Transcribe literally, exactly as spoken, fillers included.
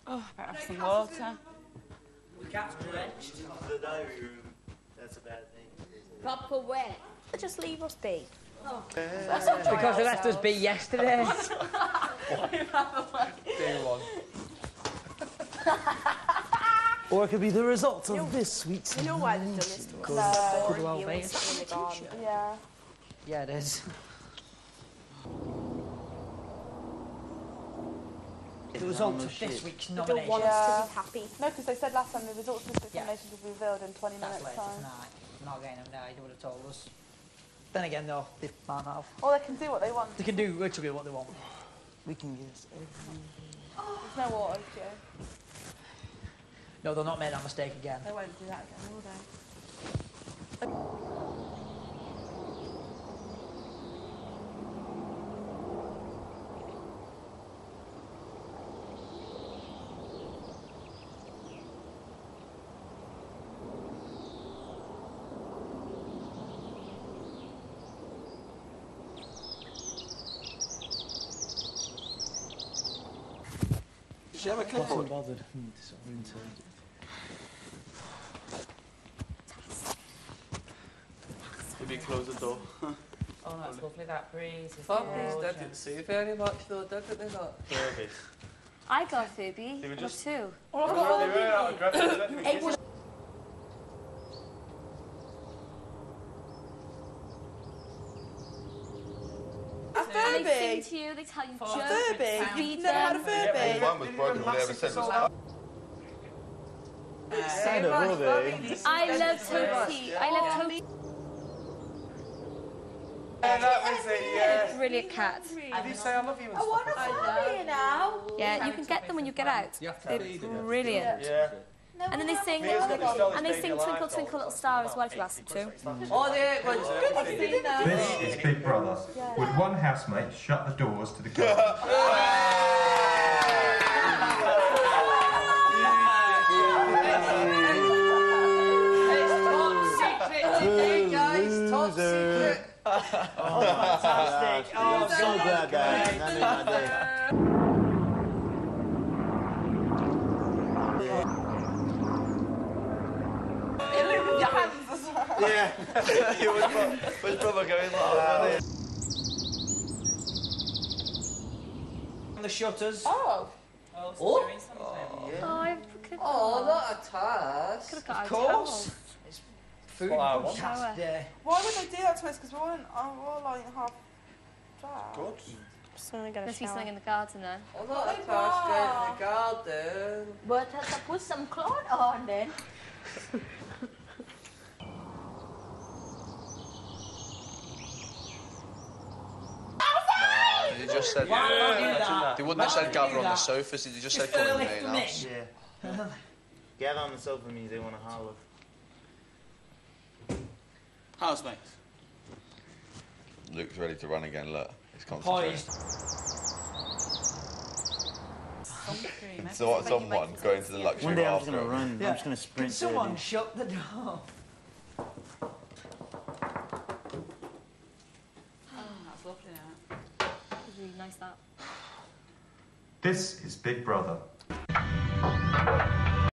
Oh, better have some water. The cat's drenched. The diary room. That's a bad thing. Proper wet. Just leave us be. Oh. Because they left us be yesterday. Day one. Or it could be the result of this sweet. You know why they've done this to us? No. Could well be. In the garden. Yeah. Yeah, it is. The results of this week's They nomination. don't want us to be happy. No, because they said last time the results of this Yeah. nomination will be revealed in twenty That's minutes later time. tonight. I'm not getting them now, they would have told us. Then again, though, they might not have. Or they can do what they want. They can do literally what they want. We can guess everything. There's no water, Joe. No, they'll not make that mistake again. They won't do that again, will they? Did she have a clipboard? Bothered. Maybe close the door. Oh, that's lovely, that breeze. Families didn't see very much though, didn't they not? Furby. I got Phoebe. They were just- two. Oh, I've got all They were out of breath, they let me It kiss was them. a And they Furby! sing to you, they tell you jokes. Furby? Read You've never had a them. Furby? Mine was broken, all they ever said was Kind of, will they? I love Toby. I love Toby. Yeah, that was it, yeah. Brilliant cat. Did he say I love you and I want stuff? a Furby now! Yeah, you can get them when you get out. They're brilliant. Yeah. And then they sing, Feels like the stars and they baby sing alive Twinkle all Twinkle the Little time. Star as well if you ask them to. Oh, the one's good. I've seen that. This is Big Brother. Would one housemate shut the doors to the garden? Top secret. Oh, fantastic. Oh, I'm so glad that that made my day. Your hands as well. Yeah. He was pro- was probably going like that. On the shutters. Oh! Oh, Oh. so doing something. Oh, I could Oh, not a task. have got Of a course. It's food what I and want. task day. Why would they do that to us? Because we're all, in, uh, we're all like half dressed. Good. Must be something in the garden then. Oh, not a task in the garden. But have to put some clothes on then. They just said Why would they do that? they wouldn't have Why said would gather do on the that? sofas. They just said It's come in the early main for me. house. Yeah. Get on the sofa means they want to holler. Housemates. Luke's ready to run again. Look, he's concentrating. Poised. So what? Someone going to the luxury One day I'm just bathroom. gonna run. Yeah. I'm just gonna sprint. Can someone thirty. shut the door? Oh, that's lovely now. It's really nice that. This is Big Brother.